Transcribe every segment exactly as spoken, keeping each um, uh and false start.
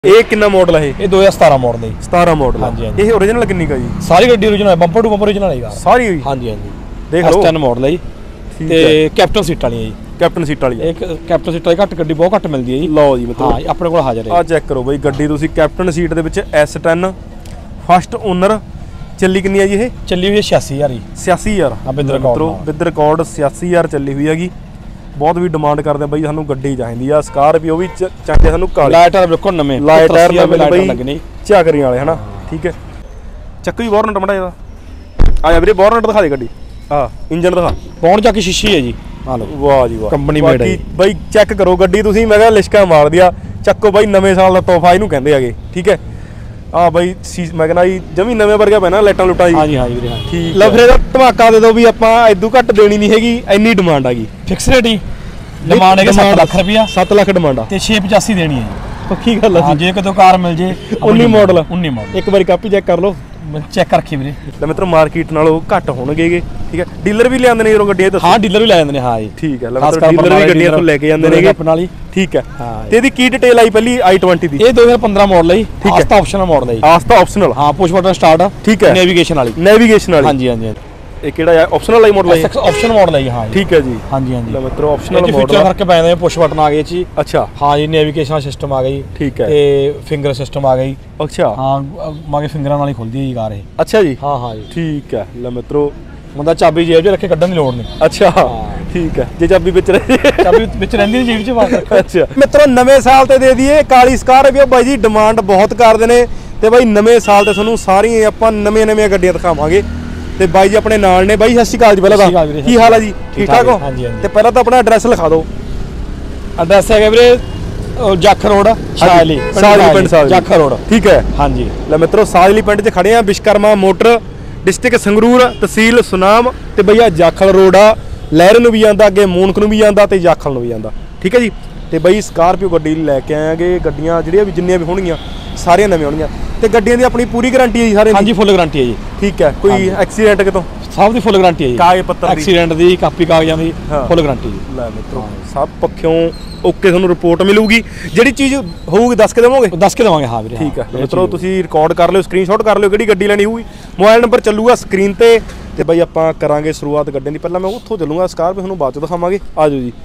ਇਹ ਕਿੰਨਾ ਮਾਡਲ ਹੈ? ਇਹ ਦੋ हज़ार सत्रह ਮਾਡਲ ਹੈ ਜੀ। सत्रह ਮਾਡਲ। ਹਾਂਜੀ ਹਾਂਜੀ। ਇਹ ओरिजिनल ਕਿੰਨੀ ਕਾ ਜੀ? ਸਾਰੀ ਗੱਡੀ origignal ਹੈ, ਬੰਪਰ ਟੂ ਬੰਪਰ origignal ਹੈ ਯਾਰ ਸਾਰੀ ਹੋਈ। ਹਾਂਜੀ ਹਾਂਜੀ ਦੇਖ ਲਓ एस टेन ਮਾਡਲ ਹੈ ਜੀ ਤੇ ਕੈਪਟਨ ਸੀਟ ਵਾਲੀ ਹੈ ਜੀ। ਕੈਪਟਨ ਸੀਟ ਵਾਲੀ ਹੈ। ਇੱਕ ਕੈਪਟਨ ਸੀਟ ਵਾਲੀ ਘੱਟ ਗੱਡੀ ਬਹੁਤ ਘੱਟ ਮਿਲਦੀ ਹੈ ਜੀ। ਲਓ ਜੀ ਮਿੱਤਰੋ, ਹਾਂ ਆਪਣੇ ਕੋਲ ਹਾਜ਼ਰ ਹੈ। ਆ ਚੈੱਕ ਕਰੋ ਬਈ ਗੱਡੀ ਤੁਸੀਂ ਕੈਪਟਨ ਸੀਟ ਦੇ ਵਿੱਚ एस टेन ਫਸਟ ਓਨਰ। ਚੱਲੀ ਕਿੰਨੀ ਹੈ ਜੀ ਇਹ? ਚੱਲੀ ਹੋਈ ਹੈ छियासी हज़ार ਜੀ। छियासी हज़ार ਆ ਵਿਦ ਰਿਕਾਰਡ ਵਿਦ ਰਿਕਾਰਡ छियासी हज़ार ਚੱਲੀ ਹੋਈ ਹੈਗੀ। ਬਹੁਤ ਵੀ ਡਿਮਾਂਡ ਕਰਦੇ ਬਈ ਸਾਨੂੰ ਗੱਡੀ ਚਾਹੀਦੀ ਆ। ਸਕਾਰਪੀਓ ਵੀ ਚਾਹੀਦੀ ਸਾਨੂੰ ਕਾਲੀ। ਲਾਈਟ ਟਾਇਰ ਬਿਲਕੁਲ ਨਵੇਂ ਲਾਈਟ ਟਾਇਰ ਨਵੇਂ ਬਈ ਲੱਗਣੇ ਝਾਕਰੀਆਂ ਵਾਲੇ ਹਨਾ। ਠੀਕ ਹੈ ਚੱਕੋ ਜੀ ਬੋਰਨਟ ਮੜਾ ਇਹਦਾ। ਆ ਜਾ ਵੀਰੇ ਬੋਰਨਟ ਦਿਖਾ ਦੇ ਗੱਡੀ। ਆ ਇੰਜਨ ਦਿਖਾ। ਪੌਣ ਚੱਕ ਸ਼ੀਸ਼ੀ ਹੈ ਜੀ। ਆ ਲਓ ਵਾਹ ਜੀ ਵਾਹ ਕੰਪਨੀ ਮੇਡ ਹੈ ਬਈ। ਚੈੱਕ ਕਰੋ ਗੱਡੀ ਤੁਸੀਂ। ਮੈਂ ਕਿਹਾ ਲਿਸ਼ਕਾ ਮਾਰ ਦਿਆ। ਚੱਕੋ ਬਾਈ ਨਵੇਂ ਸਾਲ ਦਾ ਤੋਹਫਾ ਇਹਨੂੰ ਕਹਿੰਦੇ ਹੈਗੇ। ਠੀਕ ਹੈ ਆ ਬਾਈ ਮੈਂ ਕਹਿੰਦਾ ਜੀ ਜਮੀ ਨਵੇਂ ਵਰਗਾ ਪੈਣਾ ਲਾਈਟਾਂ ਲੁੱਟਾਂ ਜੀ। ਹਾਂਜੀ ਹਾਂਜੀ ਵੀਰੇ ਹਾਂ ਠੀਕ ਲੈ ਫਿਰ ਇਹਦਾ ਧਮਾਕਾ ਦੇ ਦਿਓ ਵੀ ਆਪਾਂ ਇਦੋਂ ਘੱਟ ਦੇਣੀ ਨਹੀਂ ਹੈਗੀ। ਇੰਨੀ ਡਿਮਾਂਡ ਆ ਗਈ। ਫਿਕਸ ਰੇਟ ਹੀ ਡਿਮਾਂਡ ਹੈ सत्त ਲੱਖ ਰੁਪਿਆ। सत्त ਲੱਖ ਡਿਮਾਂਡ ਆ ਤੇ छह पचासी ਦੇਣੀ ਹੈ ਜੀ। ਪੱਕੀ ਗੱਲ ਆ। ਹਾਂ ਜੇ ਕਿਤੋਂ ਕਾਰ ਮਿਲ ਜੇ उन्नीस ਮਾਡਲ। उन्नीस ਮਾਡਲ ਇੱਕ ਵਾਰੀ ਕਾਪੀ ਚੈੱਕ ਕਰ ਲਓ। ਚੈੱਕ ਕਰਕੇ ਵੀਰੇ ਲੈ ਮਿੱਤਰੋ ਮਾਰਕੀਟ ਨਾਲੋਂ ਘੱਟ ਹੋਣਗੇਗੇ। ਠੀਕ ਹੈ ਡੀਲਰ ਵੀ ਲਿਆਉਂਦੇ ਨੇ ਜਦੋਂ ਗੱਡੀਆਂ ਦੱਸੋ। ਹਾਂ ਡੀਲਰ ਵੀ ਲੈ ਜਾਂਦੇ ਨੇ। ਹਾਂ ਜੀ ਠੀਕ ਹੈ ਲੈ ਮਿੱਤਰੋ ਡੀਲਰ ਵੀ ਗੱਡੀਆਂ ਤੋਂ ਲੈ ਕੇ ਜਾਂਦੇ ਨੇਗੇ ਆਪਣੇ ਨਾਲ ਹੀ। ਠੀਕ ਹੈ ਤੇ ਇਹਦੀ ਕੀ ਡਿਟੇਲ ਆਈ ਪਹਿਲੀ आई ट्वेंटी ਦੀ? ਇਹ दो हज़ार पंद्रह ਮਾਡਲ ਹੈ ਜੀ। ਠੀਕ ਹੈ ਆਸਤਾ ਆਪਸ਼ਨਲ ਮਾਡਲ ਹੈ ਜੀ। Asta optional. ਹਾਂ ਪੁਸ਼ ਬਟਨ ਸਟਾਰਟ। ਠੀਕ ਹੈ ਨੈਵੀਗੇਸ਼ਨ ਵਾਲੀ। ਨੈਵੀਗੇਸ਼ਨ ਵਾਲੀ। ਹਾਂਜੀ ਹਾਂਜੀ। ਇਹ ਕਿਹੜਾ ਹੈ? ਆਪਸ਼ਨਲ ਵਾਲੀ ਮਾਡਲ ਹੈ। ਆਪਸ਼ਨ ਮਾਡਲ ਹੈ ਜੀ। ਹਾਂ ਠੀਕ ਹੈ ਜੀ। ਹਾਂਜੀ ਹਾਂਜੀ ਲੈ ਮਿੱਤਰੋ ਆਪਸ਼ਨਲ ਮਾਡਲ। ਫੀਚਰ ਫਰਕ ਪੈ ਜਾਂਦੇ ਪੁਸ਼ ਬਟਨ ਆ ਗਏ ਜੀ। ਅੱਛਾ ਹਾਂ ਜੀ ਨੈਵੀਗੇਸ਼ਨ ਸਿਸਟਮ ਆ ਗਈ। ਠੀਕ ਹੈ ਤੇ ਫਿੰਗਰ ਸਿਸਟਮ ਆ ਗਈ। ਅੱਛਾ ਹਾਂ ਮਾਗੇ ਫਿੰਗਰਾਂ ਨਾਲ ਹੀ ਖੁੱਲਦੀ ਹੈ ਜੀ ਕਾਰ ਇਹ। ਅੱਛਾ ਜੀ। ਹਾਂ ਹਾਂ ਜੀ ਠੀਕ ਹੈ ਲੈ ਮਿੱਤਰੋ ਬੰਦਾ ਚਾਬੀ ਜੇਬ 'ਚ ਰੱਖੇ ਕੱਢਣ ਦੀ ਲੋੜ ਨਹੀਂ। ਅੱਛਾ ਠੀਕ ਹੈ ਜੇ ਚਾਬੀ ਵਿੱਚ ਰਹੇ ਚਾਬੀ ਵਿੱਚ ਰਹਿੰਦੀ ਨਹੀਂ ਜੇਬ 'ਚ ਬਾਹਰ ਰੱਖੋ। ਅੱਛਾ ਮਿੱਤਰੋ ਨਵੇਂ ਸਾਲ ਤੇ ਦੇ ਦਈਏ ਕਾਲੀ ਸਕਾਰਪੀਓ। ਬਾਈ ਜੀ ਡਿਮਾਂਡ ਬਹੁਤ ਕਰਦੇ ਨੇ ਤੇ ਬਾਈ ਨਵੇਂ ਸਾਲ ਤੇ ਤੁਹਾਨੂੰ ਸਾਰੀਆਂ ਆਪਾਂ ਨਵੇਂ ਨਵੀਆਂ ਗੱਡੀਆਂ ਦਿਖਾਵਾਂਗੇ। ਤੇ ਬਾਈ ਜੀ ਆਪਣੇ ਨਾਲ ਨੇ। ਬਾਈ ਸਤਿ ਸ਼੍ਰੀ ਅਕਾਲ ਜੀ। ਪਹਿਲਾਂ ਤਾਂ ਕੀ ਹਾਲ ਹੈ ਜੀ? ਠੀਕ ਠਾਕ ਹੋ? ਤੇ ਪਹਿਲਾਂ ਤਾਂ ਆਪਣਾ ਐਡਰੈਸ ਲਿਖਾ ਦਿਓ। ਐਡਰੈਸ ਹੈਗਾ ਵੀਰੇ ਜਾਖਲ ਰੋਡ ਸਾਜਲੀ ਪਿੰਡ ਸਾਜਲੀ ਜਾਖਲ ਰੋਡ। ਠੀਕ ਹੈ ਹਾਂਜੀ। ਲੈ ਮਿੱਤਰੋ ਸਾਜਲੀ ਪਿੰਡ 'ਚ ਖੜੇ ਆ। ਵਿਸ਼ਕਰਮਾ ਮੋਟਰ ਡਿਸਟ੍ਰਿਕਟ ਸੰਗਰੂਰ ਤਹਿਸੀਲ ਸੁਨਾਮ ਤੇ ਬਈਆ ਜਾਖਲ ਰੋਡ ਆ। ਲਹਿਰ ਨੂੰ ਵੀ ਜਾਂਦਾ ਅੱਗੇ ਮੂਨਕ ਨੂੰ ਵੀ ਜਾਂਦਾ ਤੇ ਜਾਖਲ ਨੂੰ ਵੀ ਜਾਂਦਾ। ਠੀਕ ਹੈ ਜੀ ਤੇ ਬਈ ਸਕਾਰਪੀਓ ਗੱਡੀ ਲੈ ਕੇ ਆਏਗੇ। ਗੱਡੀਆਂ ਜਿਹੜੀਆਂ ਵੀ ਜਿੰਨੀਆਂ ਵੀ ਹੋਣਗੀਆਂ ਸਾਰੀਆਂ ਨਵੀਆਂ ਹੋਣਗੀਆਂ ਤੇ ਗੱਡੀਆਂ ਦੀ ਆਪਣੀ ਪੂਰੀ ਗਾਰੰਟੀ ਹੈ ਜੀ ਸਾਰੇ? ਹਾਂਜੀ ਫੁੱਲ ਗਾਰੰਟੀ ਹੈ ਜੀ। ਠੀਕ ਹੈ ਕੋਈ ਐਕਸੀਡੈਂਟ ਕਿਤੋਂ? ਸਭ ਦੀ ਫੁੱਲ ਗਾਰੰਟੀ ਹੈ ਜੀ। ਕਾਗਜ਼ ਪੱਤਰ ਦੀ ਐਕਸੀਡੈਂਟ ਦੀ ਕਾਪੀ ਕਾਗਜ਼ਾਂ ਦੀ ਫੁੱਲ ਗਾਰੰਟੀ ਜੀ। ਲੈ ਮਿੱਤਰੋ ਸਭ ਪੱਖੋਂ ਓਕੇ ਤੁਹਾਨੂੰ ਰਿਪੋਰਟ ਮਿਲੂਗੀ। ਜਿਹੜੀ ਚੀਜ਼ ਹੋਊਗੀ ਦੱਸ ਕੇ ਦੇਵੋਗੇ? ਦੱਸ ਕੇ ਦੇਵਾਂਗੇ ਹਾਂ ਵੀਰੇ। ਠੀਕ ਹੈ ਮਿੱਤਰੋ ਤੁਸੀਂ ਰਿਕਾਰਡ ਕਰ ਲਿਓ ਸਕਰੀਨਸ਼ਾਟ ਕਰ ਲਿਓ ਕਿਹੜੀ ਗੱਡੀ ਲੈਣੀ ਹੋਊਗੀ। ਮੋਬਾਈਲ ਨੰਬਰ ਚੱਲੂਗਾ ਸਕਰੀਨ ਤੇ ਤੇ ਬਈ ਆਪਾਂ ਕਰਾਂਗੇ ਸ਼ੁਰੂਆਤ ਗੱਡੀਆਂ ਦੀ। ਪਹਿਲਾਂ ਮੈਂ ਉੱਥੋਂ ਚੱਲੂਗਾ ਸਕਾਰਪੀਓ ਤੁਹਾਨੂੰ ਬਾਅਦ ਚ ਦਿਖਾਵਾਂਗੇ। ਆ ਜਾਓ ਜੀ।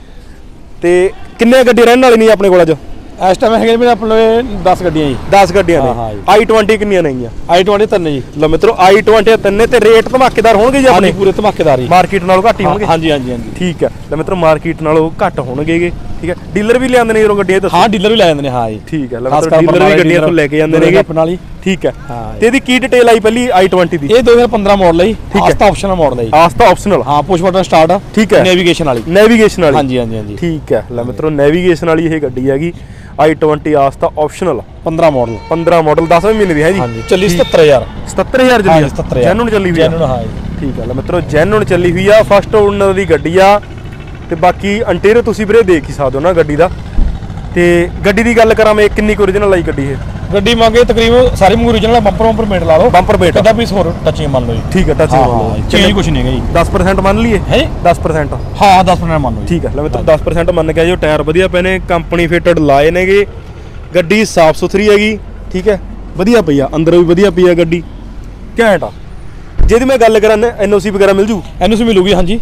ਤੇ ਕਿੰਨੇ ਗੱਡੀ ਰਹਿਣ ਵਾਲੀ ਨਹੀਂ ਆਪਣੇ ਕੋਲ ਅੱਜ? ਇਸ ਟਾਈਮ ਹੈਗੇ ਮੇਰੇ ਆਪਣੇ दस ਗੱਡੀਆਂ ਜੀ। दस ਗੱਡੀਆਂ ਨੇ। आई ट्वेंटी ਕਿੰਨੀਆਂ ਨੇਗੀਆਂ? आई ट्वेंटी ਤਿੰਨ ਜੀ। ਲਓ ਮਿੱਤਰੋ आई ट्वेंटी ਤਿੰਨ ਨੇ ਤੇ ਰੇਟ ਧਮਾਕੇਦਾਰ ਹੋਣਗੇ ਜੀ ਆਪਣੇ? ਪੂਰੇ ਧਮਾਕੇਦਾਰ ਜੀ। ਮਾਰਕੀਟ ਨਾਲੋਂ ਘੱਟ ਹੀ ਹੋਣਗੇ? ਹਾਂਜੀ ਹਾਂਜੀ ਹਾਂਜੀ। ਠੀਕ ਹੈ ਲੈ ਮਿੱਤਰੋ ਮਾਰਕੀਟ ਨਾਲੋਂ ਘੱਟ ਹੋਣਗੇਗੇ। ਠੀਕ ਹੈ ਡੀਲਰ ਵੀ ਲਿਆਉਂਦੇ ਨੇ ਜਦੋਂ ਗੱਡੀਆਂ ਦੱਸੋ? ਹਾਂ ਡੀਲਰ ਵੀ ਲੈ ਜਾਂਦੇ ਨੇ। ਹਾਂ ਜੀ ਠੀਕ ਹੈ ਲੈ ਮਿੱਤਰੋ ਡੀਲਰ ਵੀ ਗੱਡੀਆਂ ਤੋਂ ਲੈ ਕੇ ਜਾਂਦੇ ਨੇਗੇ ਆਪਣੇ ਨਾਲ ਹੀ। ਠੀਕ ਹੈ ਤੇ ਇਹਦੀ ਕੀ ਡਿਟੇਲ ਆਈ ਪਹਿਲੀ आई ट्वेंटी ਦੀ? ਇਹ दो हज़ार पंद्रह ਮਾਡਲ ਹੈ ਜੀ। ਆਸਤਾ ਆਪਸ਼ਨਲ ਮਾਡਲ ਹੈ ਜੀ। Asta optional. ਹਾਂ ਪੁਸ਼ ਬਟਨ ਸਟਾਰਟ। ਠੀਕ ਹੈ ਨੈਵੀਗੇਸ਼ਨ ਵਾਲੀ। ਨੈਵੀਗੇਸ਼ਨ ਵਾਲੀ। ਹਾਂਜੀ ਹਾਂਜੀ ਹਾਂਜੀ। ਠੀਕ ਹੈ ਲੈ ਮਿੱਤਰੋ ਨੈਵੀਗੇਸ਼ਨ ਵਾਲੀ ਇਹ ਗੱਡੀ ਹੈਗੀ आई ट्वेंटी ਆਸਤਾ ਆਪਸ਼ਨਲ। पंद्रह ਮਾਡਲ। पंद्रह ਮਾਡਲ ਦਸਵੇਂ ਮਹੀਨੇ ਦੀ ਹੈ ਜੀ। ਹਾਂਜੀ ਚੱਲੀ सत्तर हज़ार। सत्तर हज़ार ਚੱਲੀ ਆ? सत्तर हज़ार ਜੈਨੂਨ ਚੱਲੀ ਹੋਈ ਆ? ਜੈਨੂਨ ਹਾਂ ਜੀ। ਠੀਕ ਹੈ ਲੈ ਮਿੱਤਰੋ ਜੈਨੂਨ ਚੱਲੀ ਹੋਈ ਆ। ਫਸਟ ਓਨਰ ਦੀ ਗੱਡੀ ਆ ਤੇ ਬਾਕੀ ਇੰਟੀਰੀਅਰ ਤੁਸੀਂ ਵੀਰੇ ਦੇਖ ਹੀ ਸਕਦੇ ਹੋ ਨਾ ਗੱਡੀ ਦਾ। ਤੇ ਗੱਡੀ ਦੀ ਗੱਲ ਕਰਾਂ ਮੈਂ ਕਿੰਨੀ ਕੁ ਓਰੀਜਨਲ ਆਈ ਗੱਡੀ ਇਹ? ਗੱਡੀ ਮੰਗੇ ਤਕਰੀਬਨ ਸਾਰੀ ਮੂੰਹ ਓਰੀਜਨਲ। ਬੰਪਰ ਬੰਪਰ ਮੇਟ ਲਾ ਲਓ। ਬੰਪਰ ਮੇਟ ਕਦਾ ਪੀਸ ਹੋਰ ਟੱਚਿੰਗ ਮੰਨ ਲਓ ਜੀ। ਠੀਕ ਹੈ ਟੱਚਿੰਗ ਮੰਨ ਲਓ। ਚੇਂਜ ਕੁਝ ਨਹੀਂ ਹੈਗਾ ਜੀ। दस परसेंट ਮੰਨ ਲਈਏ? ਹੈ दस परसेंट। ਹਾਂ दस परसेंट ਮੰਨ ਲਓ ਜੀ। ਠੀਕ ਹੈ ਲੈ ਮਿੱਤਰੋ दस परसेंट ਮੰਨ ਕੇ ਆਜੋ। ਟਾਇਰ ਵਧੀਆ ਪਏ ਨੇ ਕੰਪਨੀ ਫਿਟਡ ਲਾਏ ਨੇਗੇ। ਗੱਡੀ ਸਾਫ ਸੁਥਰੀ ਹੈਗੀ। ਠੀਕ ਹੈ ਵਧੀਆ ਪਈ ਆ ਅੰਦਰੋਂ ਵੀ ਵਧੀਆ ਪਈ ਆ ਗੱਡੀ ਘੈਂਟ ਆ। ਜਿਹਦੀ ਮੈਂ ਗੱਲ ਕਰਾਂ ਐਨਓਸੀ ਵਗੈਰਾ ਮਿਲ ਜੂ? ਐਨਓਸੀ ਮਿਲੂਗੀ ਹਾਂਜੀ।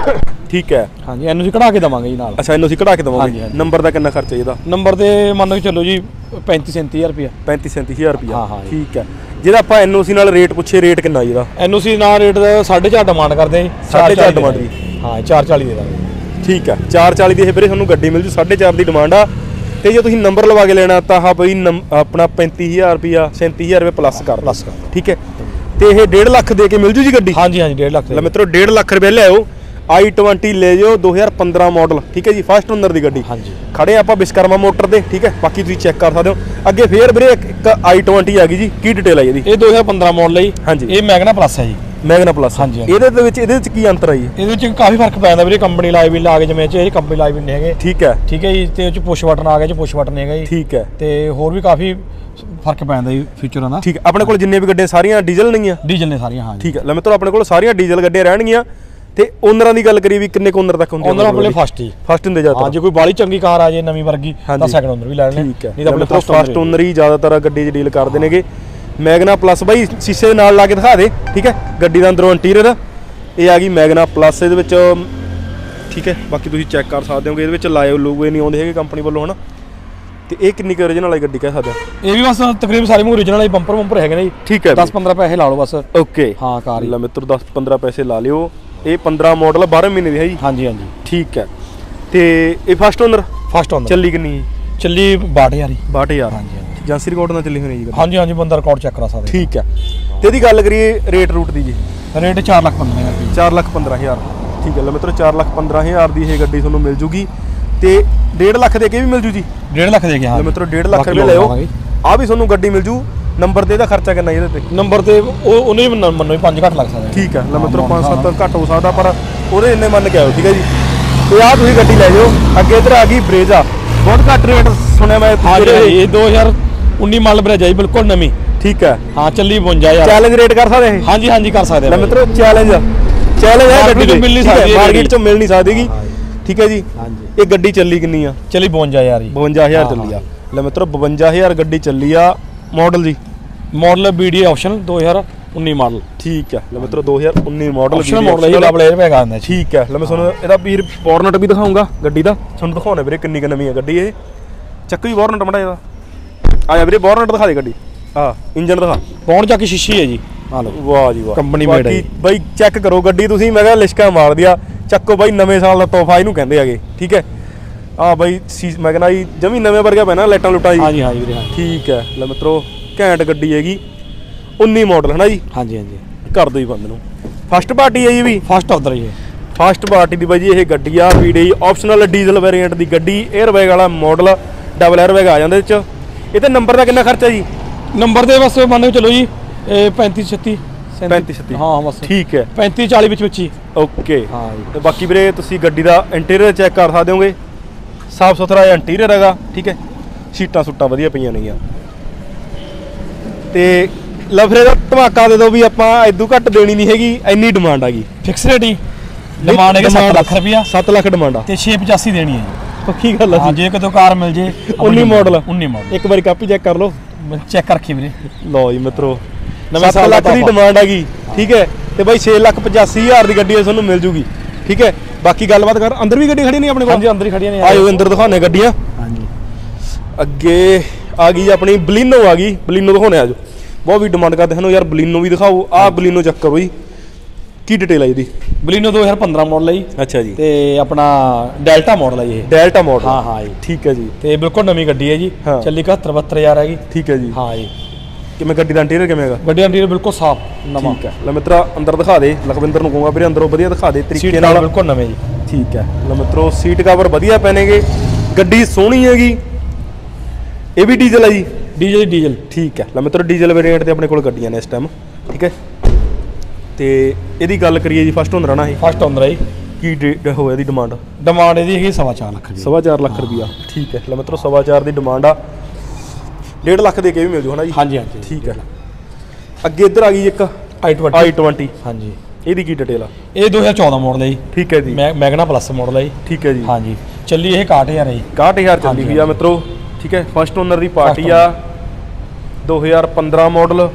ਠੀਕ ਹੈ ਹਾਂਜੀ ਐਨਓਸੀ ਕਢਾ ਕੇ ਦਵਾਂਗੇ ਜੀ ਨਾਲ। ਅੱਛਾ ਐਨਓਸੀ ਕਢਾ ਕੇ ਦਵਾਂਗੇ। ਨੰਬਰ ਦਾ ਕਿੰਨਾ ਖਰਚਾ ਇਹਦਾ? ਨੰਬਰ ਤੇ ਮੰਨ ਕੇ ਚੱਲੋ ਜੀ पैंतीस सैंतीस हज़ार ਰੁਪਿਆ। पैंतीस सैंतीस हज़ार ਰੁਪਿਆ। ਹਾਂ ਹਾਂ ਠੀਕ ਹੈ ਜਿਹਦਾ ਆਪਾਂ ਐਨਓਸੀ ਨਾਲ ਰੇਟ ਪੁੱਛੇ ਰੇਟ ਕਿੰਨਾ ਜੀ ਇਹਦਾ? ਐਨਓਸੀ ਨਾਲ ਰੇਟ ਸਾਢੇ ਚਾਰ ਡਿਮਾਂਡ ਕਰਦੇ ਜੀ। ਸਾਢੇ ਚਾਰ ਡਿਮਾਂਡ ਦੀ? ਹਾਂ ਚਾਰ ਚਾਲੀ ਦੇ ਦਾਂਗੇ। ਠੀਕ ਹੈ ਚਾਰ ਚਾਲੀ ਦੀ ਇਹ ਵੀਰੇ ਤੁਹਾਨੂੰ ਗੱਡੀ ਮਿਲ ਜੂ। ਸਾਢੇ ਚਾਰ ਦੀ ਡਿਮਾਂਡ ਆ ਤੇ ਜੇ ਤੁਸੀਂ ਨੰਬਰ ਲਵਾ ਕੇ ਲੈਣਾ ਤਾਂ ਹਾਂ ਬਈ ਆਪਣਾ पैंतीस हज़ार ਰੁਪਿਆ सैंतीस हज़ार ਰੁਪਏ ਪਲੱਸ ਕਰ ਪਲੱਸ ਕਰ। ਠੀਕ ਹੈ ਤੇ ਇਹ डेढ़ ਲੱਖ ਦੇ ਕੇ ਮਿਲ ਜੂ ਜੀ ਗੱਡੀ? ਹਾਂਜੀ ਹਾਂਜੀ डेढ़ ਲੱਖ। ਲੈ ਮਿੱਤਰੋ डेढ़ ਲੱਖ ਰੁਪਏ ਲਿਆਓ। आई ट्वेंटी ਲੈ ਜਾਓ दो हज़ार पंद्रह ਮਾਡਲ। ਠੀਕ ਹੈ ਜੀ ਫਸਟ ਓਨਰ ਦੀ ਗੱਡੀ। ਹਾਂਜੀ ਖੜੇ ਆਪਾਂ ਵਿਸ਼ਕਰਮਾ ਮੋਟਰ ਤੇ। ਠੀਕ ਹੈ ਬਾਕੀ ਤੁਸੀਂ ਚੈੱਕ ਕਰ ਸਕਦੇ ਹੋ। ਅੱਗੇ ਫੇਰ ਵੀਰੇ ਇੱਕ आई ट्वेंटी ਆ ਗਈ ਜੀ। ਕੀ ਡਿਟੇਲ ਆਈ ਇਹਦੀ? ਇਹ दो हज़ार पंद्रह ਮਾਡਲ ਹੈ ਜੀ। ਹਾਂਜੀ ਇਹ ਮੈਗਨਾ ਪਲੱਸ ਹੈ ਜੀ। Magna plus. ਹਾਂਜੀ ਇਹਦੇ ਦੇ ਵਿੱਚ ਇਹਦੇ ਵਿੱਚ ਕੀ ਅੰਤਰ ਹੈ ਜੀ? ਇਹਦੇ ਵਿੱਚ ਕਾਫੀ ਫਰਕ ਪੈ ਜਾਂਦਾ ਵੀਰੇ। ਕੰਪਨੀ ਲਾਈਵ ਵੀ ਲਾ ਕੇ ਜਿਵੇਂ ਇਹ ਕੰਪਨੀ ਲਾਈਵ ਨਹੀਂ ਹੈਗੇ। ਠੀਕ ਹੈ ਠੀਕ ਹੈ ਜੀ। ਤੇ ਉਹ ਚ ਪੁਸ਼ ਬਟਨ ਆ ਗਿਆ, ਚ ਪੁਸ਼ ਬਟਨ ਨਹੀਂ ਹੈਗਾ ਜੀ। ਠੀਕ ਹੈ ਤੇ ਹੋਰ ਵੀ ਕਾਫੀ ਫਰਕ ਪੈਂਦਾ ਜੀ ਫੀਚਰਾਂ ਦਾ। ਠੀਕ ਹੈ ਆਪਣੇ ਕੋਲ ਜਿੰਨੇ ਵੀ ਗੱਡੀਆਂ ਸਾਰੀਆਂ ਡੀਜ਼ਲ ਨਹੀਂ ਆ? ਡੀਜ਼ਲ ਨੇ ਸਾਰੀਆਂ ਹਾਂ। ਠੀਕ ਹੈ ਲੈ ਮਿੱਤਰੋ ਆਪਣੇ ਕੋਲ ਸਾਰੀਆਂ ਡੀਜ਼ਲ ਗੱਡੀਆਂ ਰਹਿਣਗੀਆਂ ਤੇ ਓਨਰਾਂ ਦੀ ਗੱਲ ਕਰੀਏ ਵੀ ਕਿੰਨੇ ਕੁ ਓਨਰ ਤੱਕ ਹੁੰਦੇ ਓਨਰ ਆਪਣੇ ਫਸਟ ਹੀ ਫਸਟ ਹੁੰਦੇ ਜ਼ਿਆਦਾ। ਹਾਂ ਜੇ ਕੋਈ ਬਾਲੀ ਚੰਗੀ ਕਾਰ ਆ ਜੇ ਨਵੀਂ ਵਰਗੀ ਤਾਂ ਸੈਕੰਡ ਓਨਰ ਵੀ ਲੈ ਲੈਣੇ, ਨਹੀਂ ਤਾਂ ਆਪਣੇ ਫਸਟ ਓਨਰ ਹੀ ਜ਼ਿਆਦਾਤਰ ਗੱਡੀ 'ਚ ਡੀਲ ਕਰਦੇ ਨੇਗੇ। ਮੈਗਨਾ ਪਲੱਸ ਬਾਈ ਸ਼ੀਸ਼ੇ ਦੇ ਨਾਲ ਲਾ ਕੇ ਦਿਖਾ ਦੇ, ਠੀਕ ਹੈ। ਗੱਡੀ ਦਾ ਅੰਦਰੋਂ ਇੰਟੀਰੀਅਰ ਇਹ ਆ ਗਈ ਮੈਗਨਾ ਪਲੱਸ, ਇਹਦੇ ਵਿੱਚ ਠੀਕ ਹੈ। ਬਾਕੀ ਤੁਸੀਂ ਚੈੱਕ ਕਰ ਸਕਦੇ ਹੋਗੇ, ਇਹਦੇ ਵਿੱਚ ਲਾਈਵ ਲੋਗੋ ਨਹੀਂ ਆਉਂਦੇ ਹੈਗੇ ਕੰਪਨੀ ਵੱਲੋਂ ਹਨਾ। ਤੇ ਇਹ ਕਿੰਨੀ ਕੁ ਓਰੀਜਨਲ ਵਾਲੀ ਗੱਡੀ ਕਹਿ ਸਕਦੇ ਇਹ ਵੀ ਬਸ ਤਕਰੀਬਨ ਸਾਰੇ ਮੂੰਹ ਓਰੀਜਨਲ ਵਾਲੇ ਬੰਪਰ ਬੰਪਰ ਹੈਗੇ ਨੇ ਜੀ, ਠੀਕ ਹੈ। ਦਸ ਪੰਦਰਾਂ ਪੈਸੇ ਲਾ ਲਓ ਬਸ। ਓਕੇ ਹਾਂ ਕਾਰ ਲੈ ਮਿੱਤਰ ਦਸ ਪੰਦਰਾਂ ਪੈਸੇ ਲਾ ਲਿਓ। ਇਹ ਪੰਦਰਾਂ ਮਾਡਲ ਬਾਰਾਂ ਮਹੀਨੇ ਦੀ ਹੈ ਜੀ। ਹਾਂਜੀ ਹਾਂਜੀ ਠੀਕ ਹੈ। ਤੇ ਇਹ ਫਸਟ ਓਨਰ ਫਸਟ ਓਨਰ ਚੱਲੀ ਕਿੰਨੀ? ਚੱਲੀ ਬਾਹਠ ਹਜ਼ਾਰ ਹੀ। ਬਾਹਠ ਹਜ਼ਾਰ ਹਾਂਜੀ ਏਜੰਸੀ ਰਿਕਾਰਡ ਨਾਲ ਚੱਲੀ ਹੋਣੀ ਜੀ? ਹਾਂਜੀ ਹਾਂਜੀ ਬੰਦਾ ਰਿਕਾਰਡ ਚੈੱਕ ਕਰਾ ਸਕਦਾ। ਠੀਕ ਹੈ। ਤੇ ਇਹਦੀ ਗੱਲ ਕਰੀਏ ਰੇਟ ਰੂਟ ਦੀ ਜੀ? ਰੇਟ ਚਾਰ ਲੱਖ ਪੰਦਰਾਂ ਹਜ਼ਾਰ ਚਾਰ ਲੱਖ ਪੰਦਰਾਂ ਹਜ਼ਾਰ ਠੀਕ ਹੈ। ਲੈ ਮਿੱਤਰੋ ਚਾਰ ਲੱਖ ਪੰਦਰਾਂ ਹਜ਼ਾਰ ਦੀ ਇਹ ਗੱਡੀ ਤੁਹਾਨੂੰ ਮਿਲ ਜੂਗੀ ਤੇ ਡੇਢ ਲੱਖ ਦੇ ਕੇ ਵੀ ਮਿਲ ਜੂ ਜੀ। ਡੇਢ ਲੱਖ ਦੇ ਕੇ ਹਾਂ। ਲੈ ਮਿੱਤਰੋ ਡੇਢ ਲੱਖ ਰੁਪਏ ਲਿਓ, ਆ ਵੀ ਤੁਹਾਨੂੰ ਗੱਡੀ ਮਿਲ ਜੂ। ਨੰਬਰ ਤੇ ਇਹਦਾ ਖਰਚਾ ਕਿੰਨਾ ਇਹਦੇ ਤੇ? ਨੰਬਰ ਤੇ ਉਹ ਉਹਨੇ ਮੰਨੋ ਵੀ ਪੰਜ ਘੱਟ ਲੱਗ ਸਕਦਾ। ਠੀਕ ਹੈ। ਲੈ ਮਿੱਤਰੋ ਪੰਜ ਸੱਤ ਘੱਟ ਹੋ ਸਕਦਾ, ਪਰ ਉਹਦੇ ਇੰਨੇ ਮੰਨ ਕੇ ਆਓ, ਠੀਕ ਹੈ ਜੀ। ਤੇ ਆਹ ਤੁਸੀਂ ਗੱਡੀ ਲੈ ਜਾਓ। ਅੱਗੇ ਇੱਧਰ ਆ ਗਈ ਬਰੇਜ਼ਾ, ਬਹੁਤ ਘੱਟ ਰੇਟ ਸੁਣਿਆ ਮੈਂ। ਇਹ ਦੋ ਹਜ਼ਾਰ ਉੱਨੀ ਮਾਡਲ ਬਰੇਜ਼ਾ ਜੀ, ਬਿਲਕੁਲ ਨਵੀਂ। ਠੀਕ ਹੈ। ਹਾਂ ਚੱਲੀ ਬਵੰਜਾ ਹਜ਼ਾਰ। ਚੈਲੰਜ ਰੇਟ ਕਰ ਸਕਦੇ ਇਹ? ਹਾਂਜੀ ਹਾਂਜੀ ਕਰ ਸਕਦੇ। ਲੈ ਮਿੱਤਰੋ ਚੈਲੰਜ ਚੈਲੰਜ ਹੈ ਗੱਡੀ ਤੋਂ, ਮਿਲ ਨਹੀਂ ਸਕਦੀ ਮਾਰਕੀਟ ਚੋਂ, ਮਿਲ ਨਹੀਂ ਸਕਦੀਗੀ, ਠੀਕ ਹੈ ਜੀ। ਹਾਂਜੀ ਇਹ ਗੱਡੀ ਚੱਲੀ ਕਿੰਨੀ ਆ? ਚੱਲੀ ਬਵੰਜਾ ਹਜ਼ਾਰ ਜੀ। ਬਵੰਜਾ ਹਜ਼ਾਰ ਚੱਲੀ ਆ। ਲੈ ਮਿੱਤਰੋ ਬਵੰਜਾ ਹਜ਼ਾਰ ਗੱਡੀ ਚੱਲੀ ਆ। ਮਾਡਲ ਜੀ? ਮਾਡਲ ਬੀ ਡੀ ਆਪਸ਼ਨ ਦੋ ਹਜ਼ਾਰ ਉੱਨੀ ਮਾਡਲ। ਠੀਕ ਹੈ। ਲੈ ਮਿੱਤਰੋ ਦੋ ਹਜ਼ਾਰ ਉੱਨੀ ਮਾਡਲ ਆਪਸ਼ਨ ਮਾਡਲ ਹੈ, ਡਬਲ 에ਅਰ ਬੈਗ ਆਉਂਦਾ। ਠੀਕ ਹੈ। ਲੈ ਮੈਂ ਤੁਹਾਨੂੰ ਇਹਦਾ ਵੀਰ ਬੋਰਨਟ ਵੀ ਦਿਖਾਉਂਗਾ ਗੱਡੀ ਦਾ, ਤੁਹਾਨੂੰ ਦਿਖਾਉਣੇ ਵੀਰੇ ਕਿੰਨੀ ਕਿ ਨਵੀਂ ਆ ਗੱਡੀ ਇਹ। ਚੱਕ ਵੀ ਬੋਰਨਟ ਮੜਾ ਇਹਦਾ, ਆ ਜਾ ਵੀਰੇ ਬੋਰਨਟ ਦਿਖਾ ਦੇ ਗੱਡੀ। ਆ ਇੰਜਨ ਦਿਖਾ, ਪੌਣ ਚੱਕ ਸ਼ੀਸ਼ੀ ਹੈ ਜੀ। ਆ ਲਓ, ਵਾਹ ਜੀ ਵਾਹ, ਕੰਪਨੀ ਮੇਡ ਹੈ ਬਾਈ। ਚੈੱਕ ਕਰੋ ਗੱਡੀ ਤੁਸੀਂ, ਮੈਂ ਕਿਹਾ ਲਿਸ਼ਕਾ ਮਾਰ ਦਿਆ। ਚੱਕੋ ਬਾਈ ਨਵੇਂ ਸਾਲ ਦਾ ਤੋਹਫਾ ਇਹਨੂੰ ਕਹਿੰਦੇ ਹੈਗੇ, ਠੀਕ ਹੈ। ਆ ਬਾਈ ਮੈਂ ਕਹਿੰਦਾ ਜੀ ਜਮੀ ਨਵੇਂ ਵਰਗਾ ਪੈਣਾ, ਲਾਈਟਾਂ ਲੁੱਟਾਂ ਜੀ। ਹਾਂਜੀ ਹਾਂਜੀ ਵੀਰੇ ਠੀਕ ਹੈ। ਲੈ ਮਿੱਤਰੋ ਘੈਂਟ ਗੱਡੀ ਹੈਗੀ, ਉੱਨੀ ਮਾਡਲ ਹੈ ਨਾ ਜੀ? ਹਾਂਜੀ ਹਾਂਜੀ ਕਰ ਦੋ ਜੀ ਬੰਦ ਨੂੰ। ਫਸਟ ਪਾਰਟੀ ਹੈ ਜੀ ਵੀ? ਫਸਟ ਆਫ ਹੀ ਹੈ, ਫਸਟ ਪਾਰਟੀ ਦੀ ਬਾਈ ਜੀ ਇਹ ਗੱਡੀ ਆ। V D optional diesel variant ਦੀ ਗੱਡੀ, 에ਅਰ ਬੈਗ ਵਾਲਾ ਮਾਡਲ, ਡਬਲ 에ਅਰ ਬੈਗ ਆ ਜਾਂਦਾ ਇਹਦੇ ਚ। ਇਹਦੇ ਨੰਬਰ ਦਾ ਕਿੰਨਾ ਖਰਚਾ ਜੀ? ਨੰਬਰ ਦੇ ਬਸ ਮੰਨ ਕੇ ਚਲੋ ਜੀ ਪੈਂਤੀ ਛੱਤੀ ਪੈਂਤੀ ਛੱਤੀ ਹਾਂ ਬਸ। ਠੀਕ ਹੈ। ਪੈਂਤੀ ਚਾਲੀ ਵਿੱਚ ਵਿੱਚ ਹੀ। ਓਕੇ ਹਾਂ। ਤੇ ਬਾਕੀ ਵੀਰੇ ਤੁਸੀਂ ਗੱਡੀ ਦਾ ਇੰਟੀਰੀਅਰ ਚੈੱਕ ਕਰ ਸਕਦੇ ਹੋਗੇ, ਸਾਫ ਸੁਥਰਾ ਜਿਹਾ ਇੰਟੀਰੀਅਰ ਹੈਗਾ, ਠੀਕ ਹੈ। ਸੀਟਾਂ ਸੁੱਟਾਂ ਵਧੀਆ ਪਈਆਂ ਨੇਗੀਆਂ। ਤੇ ਲਫਰੇ ਦਾ ਧਮਾਕਾ ਦੇ ਦੋ ਵੀ ਆਪਾਂ ਇਦੋਂ ਘੱਟ ਦੇਣੀ ਨਹੀਂ ਹੈਗੀ, ਇੰਨੀ ਡਿਮਾਂਡ ਆ ਗਈ। ਫਿਕਸ ਰੇਟ ਹੀ ਡਿਮਾਂਡ ਹੈਗੀ ਸੱਤ ਲੱਖ ਰੁਪਿਆ। ਸੱਤ ਲੱਖ ਡਿਮਾਂਡ ਆ ਤੇ ਛੇ ਪਚਾਸੀ ਦੇਣੀ ਹੈ ਜੀ। ਪੱਕੀ ਗੱਲ ਆ। ਜੇ ਕਿਤੋਂ ਕਾਰ ਮਿਲ ਜੇ ਉੱਨੀ ਮਾਡਲ, ਉੱਨੀ ਮਾਡਲ ਇੱਕ ਵਾਰੀ ਕਾਪੀ ਚੈੱਕ ਕਰ ਲਓ, ਚੈੱਕ ਰੱਖੀ ਵੀਰੇ। ਲਓ ਜੀ ਮਿੱਤਰੋ ਸੱਤ ਲੱਖ ਦੀ ਡਿਮਾਂਡ ਹੈਗੀ, ਠੀਕ ਹੈ। ਤੇ ਬਾਈ ਛੇ ਲੱਖ ਪਚਾਸੀ ਹਜ਼ਾਰ ਦੀ ਗੱਡੀ ਤੁਹਾਨੂੰ ਮਿਲ ਜੂਗੀ, ਠੀਕ ਹੈ। ਬਾਕੀ ਗੱਲਬਾਤ ਕਰ, ਅੰਦਰ ਵੀ ਗੱਡੀ ਖੜੀ ਨਹੀਂ ਆਪਣੇ ਕੋਲ? ਹਾਂਜੀ ਅੰਦਰ ਹੀ ਖੜੀਆਂ ਨੇ। ਆਇਓ ਅੰਦਰ ਦਿਖਾਉਣੇ ਗੱਡੀਆਂ। ਹਾਂਜੀ ਅੱਗੇ ਆ ਗਈ ਆਪਣੀ ਬਲੀਨੋ ਆ ਗਈ, ਬਲੀਨੋ ਦਿਖਾਉਣੇ ਆਜੋ। ਬਹੁਤ ਵੀ ਡਿਮਾਂਡ ਕਰਦੇ ਹਨ ਯਾਰ ਬਲੀਨੋ ਵੀ ਦਿਖਾਓ। ਆਹ ਬਲੀਨੋ ਚੈੱਕ ਕਰੋ ਜੀ, ਕੀ ਡਿਟੇਲ ਹੈ ਇਹਦੀ? ਬਲੀਨੋ ਦੋ ਹਜ਼ਾਰ ਪੰਦਰਾਂ ਮਾਡਲ ਹੈ ਜੀ। ਅੱਛਾ ਜੀ। ਤੇ ਆਪਣਾ ਡੈਲਟਾ ਮਾਡਲ ਹੈ ਇਹ। ਡੈਲਟਾ ਮਾਡਲ, ਹਾਂ ਹਾਂ ਜੀ। ਠੀਕ ਹੈ ਜੀ। ਤੇ ਬਿਲਕੁਲ ਨਵੀਂ ਗੱਡੀ ਹੈ ਜੀ, ਚੱਲੀ ਇਕਹੱਤਰ ਬਹੱਤਰ ਹਜ਼ਾਰ ਹੈਗੀ। ਠੀਕ ਹੈ ਜੀ। ਹਾਂ ਜੀ। ਕਿਵੇਂ ਗੱਡੀ ਦਾ ਇੰਟੀਰੀਅਰ ਕਿਵੇਂ ਹੈਗਾ? ਗੱਡੀ ਦਾ ਇੰਟੀਰੀਅਰ ਬਿਲਕੁਲ ਸਾਫ ਨਵਾਂ। ਠੀਕ ਹੈ। ਲੈ ਮਿੱਤਰਾ ਅੰਦਰ ਦਿਖਾ ਦੇ, ਲਖਵਿੰਦਰ ਨੂੰ ਕਹੂੰਗਾ ਵੀਰੇ ਅੰਦਰੋਂ ਵਧੀਆ ਦਿਖਾ ਦੇ ਤਰੀਕੇ ਨਾਲ। ਬਿਲਕੁਲ ਨਵੇਂ ਜੀ। ਠੀਕ ਹੈ। ਲੈ ਮਿੱਤਰੋ ਸੀਟ ਕਵਰ ਵਧੀਆ ਪੈਣਗੇ, ਗੱਡੀ ਸੋਹਣੀ ਹੈਗੀ। ਇਹ ਵੀ ਡੀਜ਼ਲ ਹੈ ਜੀ? ਡੀਜ਼ਲ ਡੀਜ਼ਲ ਠੀਕ ਹੈ। ਲੈ ਮਿੱਤਰੋ ਡੀਜ਼ਲ ਵੇਰੀਐਂਟ ਤੇ ਆਪਣੇ ਕੋਲ ਗੱਡੀਆਂ ਨੇ ਇਸ ਟਾਈਮ, ਠੀਕ ਹੈ। ਤੇ ਇਹਦੀ ਗੱਲ ਕਰੀਏ ਜੀ ਫਸਟ ਓਨਰ ਆਣਾ ਇਹ? ਫਸਟ ਓਨਰ ਹੈ ਜੀ। ਕੀ ਹੋਇਆ ਇਹਦੀ ਡਿਮਾਂਡ? ਡਿਮਾਂਡ ਇਹਦੀ ਹੈਗੀ ਸਵਾ ਚਾਰ ਲੱਖ ਰੁਪਏ। ਸਵਾ ਚਾਰ ਲੱਖ ਰੁਪਈਆ, ਠੀਕ ਹੈ। ਲੈ ਮਿੱਤਰੋ ਸਵਾ ਚਾਰ ਦੀ ਡਿਮਾਂਡ ਆ, ਡੇਢ ਲੱਖ ਦੇ ਕੇ ਵੀ ਮਿਲ ਜੂ ਹਨਾ ਜੀ? ਹਾਂਜੀ ਹਾਂਜੀ ਠੀਕ ਹੈ। ਅੱਗੇ ਇੱਧਰ ਆ ਗਈ ਇੱਕ ਆਈ ਟਵੰਟੀ। ਆਈ ਟਵੰਟੀ ਹਾਂਜੀ, ਇਹਦੀ ਕੀ ਡਿਟੇਲ ਆ? ਇਹ ਦੋ ਹਜ਼ਾਰ ਚੌਦਾਂ ਮਾਡਲ ਹੈ ਜੀ। ਠੀਕ ਹੈ ਜੀ। ਮੈਗਨਾ ਪਲੱਸ ਮਾਡਲ ਹੈ ਜੀ। ਠੀਕ ਹੈ ਜੀ। ਹਾਂਜੀ ਚੱਲੀ ਇਹ ਇਕਾਹਠ ਹਜ਼ਾਰ ਹੈ ਜੀ। ਇਕਾਹਠ ਹਜ਼ਾਰ ਚੱਲੀ ਹੋਈ ਆ ਮਿੱਤਰੋ, ਠੀਕ ਹੈ। ਫਸਟ ਓਨਰ ਦੀ ਪਾਰਟੀ ਆ, ਦੋ ਹਜ਼ਾਰ ਪੰਦਰਾਂ ਮਾਡਲ।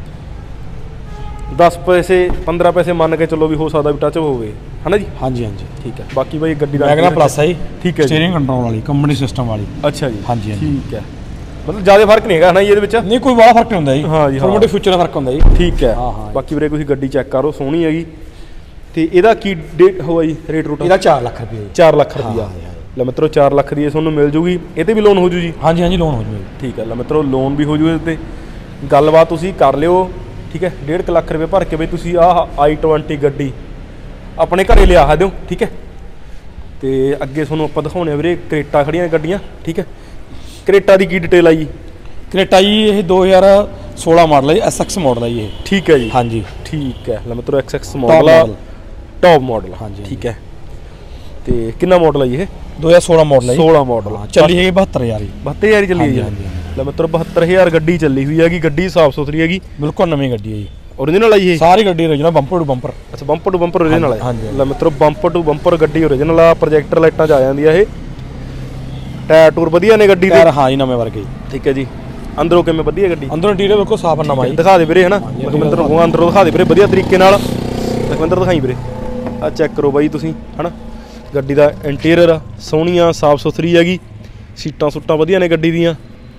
ਦਸ ਪੈਸੇ ਪੰਦਰਾਂ ਪੈਸੇ ਮੰਨ ਕੇ ਚਲੋ ਵੀ ਹੋ ਸਕਦਾ ਵੀ ਟੱਚ ਹੋਵੇ ਹਨਾ ਜੀ? ਹਾਂਜੀ ਹਾਂਜੀ ਠੀਕ ਹੈ। ਬਾਕੀ ਬਾਈ ਗੱਡੀ ਦਾ ਮੈਗਨਾ ਪਲੱਸ ਹੈ ਜੀ। ਠੀਕ ਹੈ। ਸਟੀਅਰਿੰਗ ਕੰਟਰੋਲ ਵਾਲੀ ਕੰਪਨੀ ਸਿਸਟਮ ਵਾਲੀ। ਅੱਛਾ ਜੀ। ਹਾਂਜੀ ਠੀਕ ਹੈ। ਮਤਲਬ ਜ਼ਿਆਦਾ ਫਰਕ ਨਹੀਂ ਹੈਗਾ ਹਨਾ ਜੀ ਇਹਦੇ ਵਿੱਚ? ਨਹੀਂ ਕੋਈ ਬੜਾ ਫਰਕ ਨਹੀਂ ਹੁੰਦਾ ਜੀ। ਹਾਂ ਜੀ, ਥੋੜਾ ਮੋਟੇ ਫਿਊਚਰ ਦਾ ਫਰਕ ਹੁੰਦਾ ਜੀ। ਠੀਕ ਹੈ। ਬਾਕੀ ਵੀਰੇ ਤੁਸੀਂ ਗੱਡੀ ਚੈੱਕ ਕਰੋ, ਸੋਹਣੀ ਹੈਗੀ। ਤੇ ਇਹਦਾ ਕੀ ਡੇਟ ਹੋਇਆ ਜੀ ਰੇਟ ਰੂਟ? ਇਹਦਾ ਚਾਰ ਲੱਖ ਰੁਪਏ। ਚਾਰ ਲੱਖ ਰੁਪਈਆ। ਲੈ ਮਿੱਤਰੋ ਚਾਰ ਲੱਖ ਦੀ ਤੁਹਾਨੂੰ ਮਿਲ ਜੂਗੀ। ਇਹ ਤੇ ਵੀ ਲੋਨ ਹੋ ਜੂ ਜੀ? ਹਾਂਜੀ ਹਾਂਜੀ ਲੋਨ ਹੋ ਜੂਗਾ। ਠੀਕ ਹੈ। ਲੈ ਮਿੱਤਰੋ ਲੋਨ ਵੀ ਹੋ ਜੂ ਇਹਦੇ ਤੇ। ਗੱਲਬਾਤ ਤੁਸੀਂ ਕਰ ਲਿਓ, ਠੀਕ ਹੈ। ਡੇਢ ਕੁ ਲੱਖ ਰੁਪਏ ਭਰ ਕੇ ਬਈ ਤੁਸੀਂ ਆਹ ਆਈ ਟਵੰਟੀ ਗੱਡੀ ਆਪਣੇ ਘਰੇ ਲਿਆ ਸਕਦੇ ਹੋ, ਠੀਕ ਹੈ। ਤੇ ਅੱਗੇ ਤੁਹਾਨੂੰ ਆਪਾਂ ਦਿਖਾਉਣੇ ਆ ਵੀਰੇ ਕਰੇਟਾ ਖੜੀਆਂ ਗੱਡੀਆਂ, ਠੀਕ ਹੈ। ਕਰੇਟਾ ਦੀ ਕੀ ਡਿਟੇਲ ਆ ਜੀ? ਕਰੇਟਾ ਜੀ ਇਹ ਦੋ ਹਜ਼ਾਰ ਸੋਲਾਂ ਮਾਡਲ ਹੈ ਜੀ, ਐਸ ਐਕਸ ਮਾਡਲ ਹੈ ਜੀ ਇਹ। ਠੀਕ ਹੈ ਜੀ। ਹਾਂਜੀ ਠੀਕ ਹੈ। ਲੈ ਮਿੱਤਰੋ ਐਕਸ ਐਕਸ ਮਾਡਲ ਆ, ਟੌਪ ਮਾਡਲ। ਹਾਂਜੀ ਠੀਕ ਹੈ। ਤੇ ਕਿੰਨਾ ਮਾਡਲ ਹੈ ਜੀ ਇਹ? ਦੋ ਹਜ਼ਾਰ ਸੋਲਾਂ ਮਾਡਲ ਹੈ ਜੀ। ਸੋਲਾਂ ਮਾਡਲ ਚੱਲੀ ਹੈਗੀ ਬਹੱਤਰ ਹਜ਼ਾਰ ਜੀ। ਬਹੱਤਰ ਹਜ਼ਾਰ ਹੀ ਚੱਲੀ ਹੈ ਜੀ। ਲੈ ਮਿੱਤਰੋ ਬਹੱਤਰ ਹਜ਼ਾਰ ਗੱਡੀ ਚੱਲੀ ਹੋਈ ਹੈਗੀ, ਗੱਡੀ ਸਾਫ ਸੁਥਰੀ ਹੈਗੀ, ਬਿਲਕੁਲ ਨਵੀਂ ਗੱਡੀ ਹੈ ਜੀ। ओरिजिनल आई ये सारी गड्डी ओरिजिनल ਬੰਪਰ ਟੂ ਬੰਪਰ। अच्छा ਬੰਪਰ ਟੂ ਬੰਪਰ ओरिजिनल है। ਹਾਂਜੀ। ਲੈ ਮਿੱਤਰੋ ਬੰਪਰ ਟੂ ਬੰਪਰ ਗੱਡੀ ओरिजिनल ਆ। ਪ੍ਰੋਜੈਕਟਰ ਲਾਈਟਾਂ 'ਚ ਆ ਜਾਂਦੀ ਆ ਇਹ। ਟਾਇਰ ਟੂਰ ਵਧੀਆ ਨੇ ਗੱਡੀ ਦੇ। ਟਾਇਰ ਹਾਂ ਜੀ ਨਵੇਂ ਵਰਗੇ। ਠੀਕ ਹੈ ਜੀ। ਅੰਦਰੋਂ ਕਿਵੇਂ ਵਧੀਆ ਗੱਡੀ? ਅੰਦਰੋਂ ਇੰਟੀਰੀਅਰ ਬਿਲਕੁਲ ਸਾਫ ਨਵਾਂ ਜੀ। ਦਿਖਾ ਦੇ ਵੀਰੇ ਹਨਾ ਲਖਵਿੰਦਰ ਨੂੰ ਅੰਦਰੋਂ ਦਿਖਾ ਦੇ ਵੀਰੇ ਵਧੀਆ ਤਰੀਕੇ ਨਾਲ। ਲਖਵਿੰਦਰ ਦਿਖਾਈ ਵੀਰੇ ਆ ਚੈੱਕ ਕਰੋ ਬਾਈ ਤੁਸੀਂ ਹਨਾ ਗੱਡੀ ਦਾ ਇੰਟੀਰੀਅਰ ਸੋਹਣੀਆਂ ਸਾਫ ਸੁਥਰੀ ਹੈਗੀ। ਸੀਟਾਂ ਸੁੱਟਾਂ ਵਧੀਆ ਨੇ ਗੱਡੀ ਦੀਆਂ।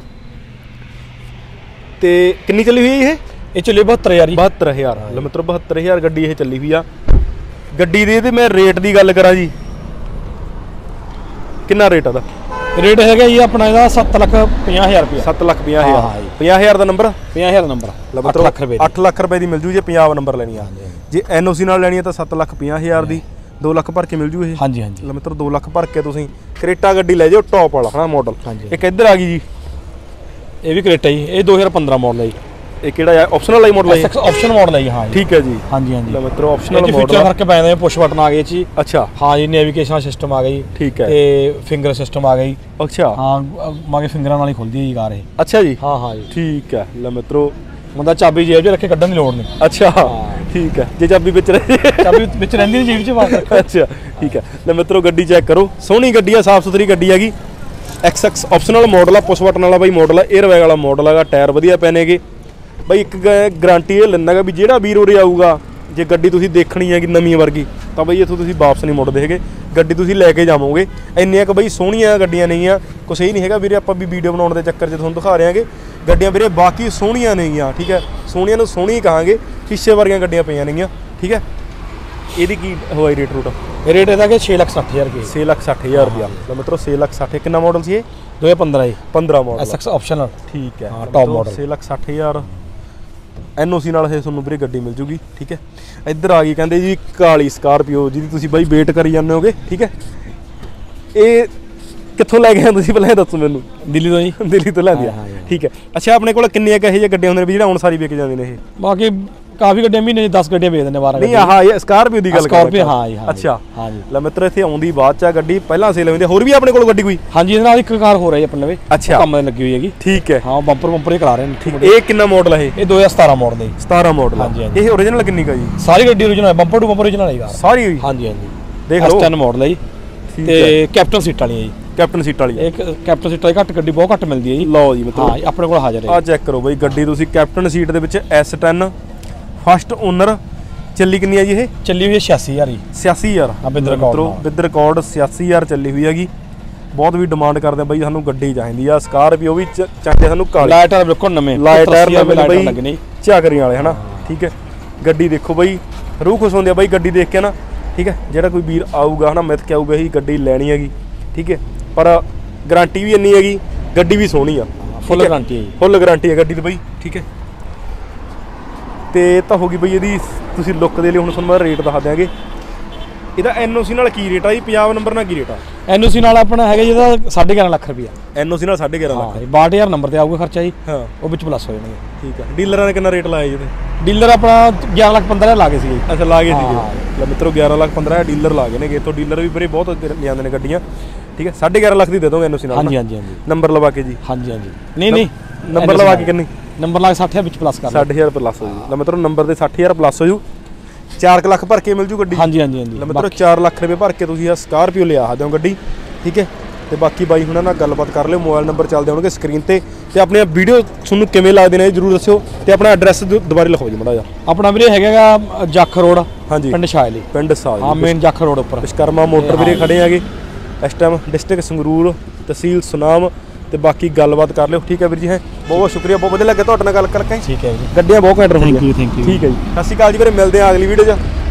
ਤੇ ਕਿੰਨੀ ਚੱਲੀ ਹੋਈ ਇਹ? ਇਹ ਚੱਲੇ ਬਹੱਤਰ ਹਜ਼ਾਰ ਜੀ। ਬਹੱਤਰ ਹਜ਼ਾਰ ਲੈ ਮਿੱਤਰੋ ਬਹੱਤਰ ਹਜ਼ਾਰ ਗੱਡੀ ਇਹ ਚੱਲੀ ਹੋਈ ਆ। ਗੱਡੀ ਦੇ ਤੇ ਮੈਂ ਰੇਟ ਦੀ ਗੱਲ ਕਰਾਂ ਜੀ ਕਿੰਨਾ ਰੇਟ ਆਦਾ? ਰੇਟ ਹੈਗਾ ਜੀ ਆਪਣਾ ਇਹਦਾ ਸੱਤ ਲੱਖ ਪੰਜਾਹ ਹਜ਼ਾਰ ਰੁਪਏ। ਸੱਤ ਲੱਖ ਪੰਜਾਹ ਹਜ਼ਾਰ। ਹਾਂ ਜੀ। ਪੰਜਾਹ ਹਜ਼ਾਰ ਦਾ ਨੰਬਰ? ਪੰਜਾਹ ਹਜ਼ਾਰ ਦਾ ਨੰਬਰ। ਅੱਠ ਲੱਖ ਰੁਪਏ ਅੱਠ ਲੱਖ ਰੁਪਏ ਦੀ ਮਿਲ ਜੂ ਜੇ ਪੰਜਾਬ ਨੰਬਰ ਲੈਣੀ ਆ। ਜੇ ਐਨ ਓ ਸੀ ਨਾਲ ਲੈਣੀ ਆ ਤਾਂ ਸੱਤ ਲੱਖ ਪੰਜਾਹ ਹਜ਼ਾਰ ਦੀ ਦੋ ਲੱਖ ਭਰ ਕੇ ਮਿਲ ਜੂ ਇਹ। ਹਾਂਜੀ ਹਾਂਜੀ। ਲੈ ਮਿੱਤਰੋ ਦੋ ਲੱਖ ਭਰ ਕੇ ਤੁਸੀਂ ਕਰੇਟਾ ਗੱਡੀ ਲੈ ਜਾਓ ਟੌਪ ਵਾਲਾ ਹਨਾ ਮਾਡਲ। ਇੱਕ ਇੱਧਰ ਆ ਗਈ ਜੀ ਇਹ ਵੀ ਕਰੇਟਾ ਜੀ। ਇਹ ਦੋ ਹਜ਼ਾਰ ਪੰਦਰਾਂ ਮਾਡਲ ਹੈ ਜੀ। ਇਹ ਕਿਹੜਾ ਆ ਆਪਸ਼ਨਲ ਆਈ ਮਾਡਲ ਹੈ? ਆਪਸ਼ਨ ਮਾਡਲ ਹੈ ਜੀ। ਹਾਂ ਠੀਕ ਹੈ ਜੀ। ਹਾਂਜੀ ਹਾਂਜੀ। ਲੈ ਮਿੱਤਰੋ ਆਪਸ਼ਨਲ ਮਾਡਲ। ਫੀਚਰ ਫਰਕ ਪੈ ਜਾਂਦੇ ਪੁਸ਼ ਬਟਨ ਆ ਗਏ ਜੀ। ਅੱਛਾ ਹਾਂ ਜੀ ਨੈਵੀਗੇਸ਼ਨ ਸਿਸਟਮ ਆ ਗਿਆ ਜੀ। ਠੀਕ ਹੈ। ਤੇ ਫਿੰਗਰ ਸਿਸਟਮ ਆ ਗਿਆ ਜੀ। ਅੱਛਾ ਹਾਂ ਮਾਗੇ ਫਿੰਗਰਾਂ ਨਾਲ ਹੀ ਖੁੱਲਦੀ ਹੈ ਜੀ ਕਾਰ ਇਹ। ਅੱਛਾ ਜੀ। ਹਾਂ ਹਾਂ ਜੀ। ਠੀਕ ਹੈ। ਲੈ ਮਿੱਤਰੋ ਬੰਦਾ ਚਾਬੀ ਜੇਬ 'ਚ ਰੱਖੇ ਕੱਢਣ ਦੀ ਲੋੜ ਨਹੀਂ। ਅੱਛਾ ਠੀਕ ਹੈ। ਜੇ ਚਾਬੀ ਵਿੱਚ ਰਹੇ ਚਾਬੀ ਵਿੱਚ ਰਹਿੰਦੀ ਨਹੀਂ ਜੇਬ 'ਚ ਬਾਹਰ ਰੱਖੋ। ਅੱਛਾ ਠੀਕ ਹੈ। ਲੈ ਮਿੱਤਰੋ ਗੱਡੀ ਚੈੱਕ ਕਰੋ ਸੋਹਣੀ ਗੱਡੀ ਆ ਸਾਫ ਸੁਥਰੀ ਗੱਡੀ ਹੈਗੀ। ਐਕਸ ਐਕਸ ਆਪਸ਼ਨਲ ਮਾਡਲ ਆ ਪੁਸ਼ ਬਟਨ ਵਾਲਾ ਬਾਈ ਮਾਡਲ ਆ 에ਅਰ ਬੈਗ ਵਾਲਾ ਮਾਡਲ ਹੈਗਾ। ਟਾਇਰ ਵਧੀਆ ਪਏ ਨੇਗੇ ਬਾਈ। ਇੱਕ ਗਾਰੰਟੀ ਇਹ ਲੈਂਦਾ ਗਾ ਵੀ ਜਿਹੜਾ ਵੀਰ ਉਰੇ ਆਊਗਾ ਜੇ ਗੱਡੀ ਤੁਸੀਂ ਦੇਖਣੀ ਹੈਗੀ ਨਵੀਂ ਵਰਗੀ ਤਾਂ ਬਾਈ ਇੱਥੋਂ ਤੁਸੀਂ ਵਾਪਸ ਨਹੀਂ ਮੁੜਦੇ ਹੈਗੇ। ਗੱਡੀ ਤੁਸੀਂ ਲੈ ਕੇ ਜਾਵੋਗੇ। ਇੰਨੀਆਂ ਕੁ ਬਾਈ ਸੋਹਣੀਆਂ ਗੱਡੀਆਂ ਨੇਗੀਆਂ। ਕੁਛ ਇਹ ਨਹੀਂ ਹੈਗਾ ਵੀਰੇ ਆਪਾਂ ਵੀ ਵੀਡੀਓ ਬਣਾਉਣ ਦੇ ਚੱਕਰ 'ਚ ਤੁਹਾਨੂੰ ਦਿਖਾ ਰਹੇ ਹਾਂਗੇ ਗੱਡੀਆਂ ਵੀਰੇ ਬਾਕੀ ਸੋਹਣੀਆਂ ਨੇਗੀਆਂ। ਠੀਕ ਹੈ ਸੋਹਣੀਆਂ ਨੂੰ ਸੋਹਣੀ ਕਹਾਂਗੇ। ਸ਼ੀਸ਼ੇ ਵਰਗੀਆਂ ਗੱਡੀਆਂ ਪਈਆਂ ਨੇਗੀਆਂ। ਠੀਕ ਹੈ। ਇਹਦੀ ਕੀ ਹਵਾਈ ਰੇਟ ਰੂਟ? ਰੇਟ ਇਹਦਾ ਕਿ ਛੇ ਲੱਖ ਸੱਠ ਹਜ਼ਾਰ ਰੁਪਏ। ਛੇ ਲੱਖ ਸੱਠ ਹਜ਼ਾਰ ਰੁਪਇਆ। ਤਾਂ ਮਿੱਤਰੋ ਛੇ ਲੱਖ ਸੱਠ ਕਿੰਨਾ ਮਾਡਲ ਸੀ ਇਹ? ਦੋ ਹਜ਼ਾਰ ਪੰਦਰਾਂ ਜੀ। ਪੰਦਰਾਂ ਮਾਡਲ ਐਸ ਐਕਸ ਆਪਸ਼ਨਲ। ਠੀਕ ਹੈ। ਟੌਪ ਮਾਡਲ ਛੇ ਲੱਖ ਸੱਠ ਹਜ਼ਾਰ ਐਨ ਓ ਸੀ ਨਾਲ ਇਹ ਤੁਹਾਨੂੰ ਵੀਰੇ ਗੱਡੀ ਮਿਲ ਜੂਗੀ। ਠੀਕ ਹੈ। ਇੱਧਰ ਆ ਗਈ ਕਹਿੰਦੇ ਜੀ ਕਾਲੀ ਸਕਾਰਪੀਓ ਜਿਹਦੀ ਤੁਸੀਂ ਬਾਈ ਵੇਟ ਕਰੀ ਜਾਂਦੇ ਹੋਗੇ। ਠੀਕ ਹੈ। ਇਹ ਕਿੱਥੋਂ ਲੈ ਕੇ ਆਏ ਤੁਸੀਂ ਪਹਿਲਾਂ ਇਹ ਦੱਸੋ ਮੈਨੂੰ? ਦਿੱਲੀ ਤੋਂ ਜੀ। ਦਿੱਲੀ ਤੋਂ ਲੈਂਦੀ ਆ। ਠੀਕ ਹੈ। ਅੱਛਾ ਆਪਣੇ ਕੋਲ ਕਿੰਨੀਆਂ ਕਹੇ ਜਿਹੇ ਗੱਡੀਆਂ ਹੁੰਦੇ ਨੇ ਵੀ ਜਿਹੜਾ ਹੁਣ ਸਾਰੀ ਵਿਕ ਜਾਂਦੇ ਨੇ ਇਹ? ਬਾਕੀ ਕਾਫੀ ਗੱਡੀਆਂ ਮਹੀਨੇ 'ਚ ਦਸ ਗੱਡੀਆਂ ਵੇਚ ਦਿੰਦੇ ਬਾਰਾਂ। ਨਹੀਂ ਆਹ ਇਹ ਸਕਾਰਪੀਓ ਦੀ ਗੱਲ ਕਰ ਸਕਾਰਪੀਓ ਹਾਂ ਜੀ। ਅੱਛਾ ਹਾਂ ਜੀ। ਲੈ ਮਿੱਤਰ ਇੱਥੇ ਆਉਂਦੀ ਬਾਅਦ ਚ ਆ ਗੱਡੀ ਪਹਿਲਾਂ ਸੇਲ ਹੁੰਦੀ। ਹੋਰ ਵੀ ਆਪਣੇ ਕੋਲ ਗੱਡੀ ਕੋਈ? ਹਾਂਜੀ ਇਹਦੇ ਨਾਲ ਇੱਕ ਕਾਰ ਹੋ ਰਹੀ ਹੈ ਆਪਣੇ ਲਵੇ। ਅੱਛਾ ਕੰਮ ਲੱਗੀ ਹੋਈ ਹੈਗੀ। ਠੀਕ ਹੈ। ਹਾਂ ਬੰਪਰ ਬੰਪਰ ਹੀ ਕਰਾ ਰਹੇ ਨੇ। ਠੀਕ। ਇਹ ਕਿੰਨਾ ਮਾਡਲ ਹੈ ਇਹ? ਇਹ ਦੋ ਹਜ਼ਾਰ ਸਤਾਰਾਂ ਮਾਡਲ ਹੈ ਜੀ। ਸਤਾਰਾਂ ਮਾਡਲ। ਹਾਂਜੀ ਹਾਂਜੀ। ਇਹ ਓਰੀਜਨਲ ਕਿੰਨੀ ਕਾ ਜੀ? ਸਾਰੀ ਗੱਡੀ ਓਰੀਜਨਲ ਹੈ ਬੰਪਰ ਟੂ ਬੰਪਰ ਓਰੀਜਨਲ ਹੈ ਕਾਰ ਸਾਰੀ ਹੋਈ? ਹਾਂਜੀ ਹਾਂਜੀ। ਦੇਖ ਲਓ ਐਸ ਟੈਨ ਮਾਡਲ ਹੈ ਜੀ। ਤੇ ਕੈਪਟਨ ਸੀਟ ਵਾਲੀ ਹੈ ਜੀ। ਕੈਪਟਨ ਸੀਟ ਵਾਲੀ ਇੱਕ ਕੈਪਟਨ ਸੀਟ ਵਾਲੀ ਘੱਟ ਗੱਡੀ ਬਹੁਤ ਘੱਟ ਮਿਲਦੀ ਹੈ ਜੀ। ਲਓ ਜੀ ਮਿੱਤਰੋ ਹਾਂ ਆਪਣੇ ਕੋਲ ਹਾਜ਼ਰ ਹੈ। ਆ ਚੈੱਕ ਕਰੋ ਬਾਈ ਗੱਡੀ ਤੁਸੀਂ ਕੈਪਟਨ ਸੀਟ ਦੇ ਵਿੱਚ ਐਸ ਟੈਨ ਫਸਟ ਓਨਰ। ਚੱਲੀ ਕਿੰਨੀ ਹੈ ਜੀ ਇਹ? ਚੱਲੀ ਹੋਈ ਹੈ ਛਿਆਸੀ ਹਜ਼ਾਰ ਜੀ। ਛਿਆਸੀ ਹਜ਼ਾਰ ਵਿਦ ਰਿਕਾਰਡ ਵਿਦ ਰਿਕਾਰਡ ਛਿਆਸੀ ਹਜ਼ਾਰ ਚੱਲੀ ਹੋਈ ਹੈਗੀ। ਬਹੁਤ ਵੀ ਡਿਮਾਂਡ ਕਰਦੇ ਆ ਬਾਈ ਸਾਨੂੰ ਗੱਡੀ ਚਾਹੀਦੀ ਆ। ਸਕਾਰਪੀਓ ਵੀ ਚਾਹੀਦੇ ਸਾਨੂੰ ਕਾਲੀ। ਲਾਈਟ ਟਾਇਰ ਬਿਲਕੁਲ ਨਵੇਂ। ਲਾਈਟ ਟਾਇਰ ਨਵੇਂ ਲੱਗਣੇ ਝਾਕਰੀਆਂ ਵਾਲੇ ਹਨਾ। ਠੀਕ ਹੈ। ਗੱਡੀ ਦੇਖੋ ਬਾਈ ਰੂਹ ਖੁਸ਼ ਹੁੰਦੀ ਆ ਬਾਈ ਗੱਡੀ ਦੇਖ ਕੇ ਨਾ। ਠੀਕ ਹੈ। ਜਿਹੜਾ ਕੋਈ ਵੀਰ ਆਊਗਾ ਹਨਾ ਮਿੱਥ ਕੇ ਆਊਗਾ ਇਹੀ ਗੱਡੀ ਲੈਣੀ ਹੈਗੀ। ਠੀਕ ਹੈ। ਪਰ ਗਾਰੰਟੀ ਵੀ ਇੰਨੀ ਹੈਗੀ ਗੱਡੀ ਵੀ ਸੋਹਣੀ ਆ। ਫੁੱਲ ਗਾਰੰਟੀ ਹੈ ਜੀ। ਫੁੱਲ ਗਾਰੰਟੀ ਹੈ ਗੱਡੀ ਦੀ ਬਾਈ। ਠੀਕ ਹੈ। ਤੇ ਤਾਂ ਹੋ ਗਈ ਬਈ ਇਹਦੀ ਤੁਸੀਂ ਲੁੱਕ ਦੇ ਲਈ ਹੁਣ ਤੁਹਾਨੂੰ ਮੈਂ ਰੇਟ ਦੱਸ ਦਿਆਂਗੇ। ਇਹਦਾ ਐਨ ਓ ਸੀ ਨਾਲ ਕੀ ਰੇਟ ਆ ਜੀ? ਪੰਜਾਬ ਨੰਬਰ ਨਾਲ ਕੀ ਰੇਟ ਆ? ਐਨ ਓ ਸੀ ਨਾਲ ਆਪਣਾ ਹੈਗਾ ਜਿਹਦਾ ਸਾਢੇ ਗਿਆਰਾਂ ਲੱਖ ਰੁਪਇਆ। ਐਨ ਓ ਸੀ ਨਾਲ ਸਾਢੇ ਗਿਆਰਾਂ ਲੱਖ। ਬਾਹਠ ਹਜ਼ਾਰ ਨੰਬਰ ਤੇ ਆਊਗਾ ਖਰਚਾ ਜੀ। ਹਾਂ ਉਹ ਵਿੱਚ ਪਲੱਸ ਹੋ ਜਾਣਗੇ। ਠੀਕ ਹੈ। ਡੀਲਰਾਂ ਨੇ ਕਿੰਨਾ ਰੇਟ ਲਾਇਆ ਜੀ ਇਹਦੇ? ਡੀਲਰ ਆਪਣਾ ਗਿਆਰਾਂ ਲੱਖ ਪੰਦਰਾਂ ਲਾ ਗਏ ਸੀਗੇ। ਅੱਛਾ ਲਾ ਗਏ ਸੀਗੇ। ਲੈ ਮਿੱਤਰੋ ਗਿਆਰਾਂ ਲੱਖ ਪੰਦਰਾਂ ਹਜ਼ਾਰ ਡੀਲਰ ਲਾ ਗਏ ਨੇਗੇ। ਇੱਥੋਂ ਡੀਲਰ ਵੀ ਵੀਰੇ ਬਹੁਤ ਲਿਆਉਂਦੇ ਨੇ ਗੱਡੀਆਂ। ਠੀਕ ਹੈ। ਸਾਢੇ ਗਿਆਰਾਂ ਲੱਖ ਦੀ ਦੇ ਦੋਗੇ ਐਨ ਓ ਸੀ ਨਾਲ? ਹਾਂਜੀ ਹਾਂਜੀ ਹਾਂਜੀ। ਨੰਬਰ ਲਵਾ ਕੇ ਜੀ? ਹਾਂਜੀ ਹਾਂਜੀ। ਨਹੀਂ ਨਹੀਂ ਨੰਬਰ ਲਵਾ ਕੇ ਕਿੰਨੀ? ਨੰਬਰ ਲਾ ਕੇ ਸੱਠ ਹਜ਼ਾਰ ਵਿੱਚ ਪਲੱਸ ਕਰ ਸੱਠ ਹਜ਼ਾਰ ਪਲੱਸ ਹੋ ਜੂ। ਲੈ ਮਿੱਤਰੋ ਨੰਬਰ ਦੇ ਸੱਠ ਹਜ਼ਾਰ ਪਲੱਸ ਹੋ ਜੂ। ਚਾਰ ਲੱਖ ਭਰ ਕੇ ਮਿਲ ਜੂ ਗੱਡੀ। ਹਾਂਜੀ ਹਾਂਜੀ ਹਾਂਜੀ। ਲੈ ਮਿੱਤਰੋ ਚਾਰ ਲੱਖ ਰੁਪਏ ਭਰ ਕੇ ਤੁਸੀਂ ਆ ਸਕਾਰਪੀਓ ਲਿਆ ਸਕਦੇ ਹੋ ਗੱਡੀ। ਠੀਕ ਹੈ। ਤੇ ਬਾਕੀ ਬਾਈ ਹੁਣਾਂ ਨਾਲ ਗੱਲਬਾਤ ਕਰ ਲਿਓ। ਮੋਬਾਈਲ ਨੰਬਰ ਚੱਲਦੇ ਹੋਣਗੇ ਸਕਰੀਨ ਤੇ। ਤੇ ਆਪਣੀਆਂ ਵੀਡੀਓ ਤੁਹਾਨੂੰ ਕਿਵੇਂ ਲੱਗਦੇ ਨੇ ਜਰੂਰ ਦੱਸਿਓ। ਤੇ ਆਪਣਾ ਐਡਰੈਸ ਦੁਬਾਰੇ ਲਿਖੋ ਜੀ ਮਾੜਾ ਜਿਹਾ। ਆਪਣਾ ਵੀਰੇ ਹੈਗਾ ਜੱਖ ਰੋਡ। ਹਾਂਜੀ ਪਿੰਡ ਸ਼ਾਇਲੀ। ਪਿੰਡ ਸਾਲ ਹਾਂ ਮੇਨ ਜੱਖ ਰੋਡ ਉੱਪਰ ਵਿਸ਼ਕਰਮਾ ਮੋਟਰ ਵੀਰੇ ਖੜੇ ਹੈਗੇ ਇਸ ਟਾਈਮ ਡਿਸਟ੍ਰਿਕਟ ਸੰਗਰੂਰ ਤਹਿਸੀਲ ਸੁਨਾਮ। ਤੇ ਬਾਕੀ ਗੱਲਬਾਤ ਕਰ ਲਿਓ। ਠੀਕ ਹੈ ਵੀਰ ਜੀ। ਹੈ ਬਹੁਤ ਬਹੁਤ ਸ਼ੁਕਰੀਆ। ਬਹੁਤ ਵਧੀਆ ਲੱਗਿਆ ਤੁਹਾਡੇ ਨਾਲ ਗੱਲ ਕਰਕੇ। ਠੀਕ ਹੈ ਜੀ। ਗੱਡੀਆਂ ਬਹੁਤ ਘੈਂਟ ਹੋਣਗੀਆਂ। Thank you thank you. ਠੀਕ ਹੈ ਜੀ। ਸਤਿ ਸ਼੍ਰੀ ਅਕਾਲ ਜੀ ਵੀਰੇ। ਮਿਲਦੇ ਆ ਅਗਲੀ ਵੀਡੀਓ 'ਚ।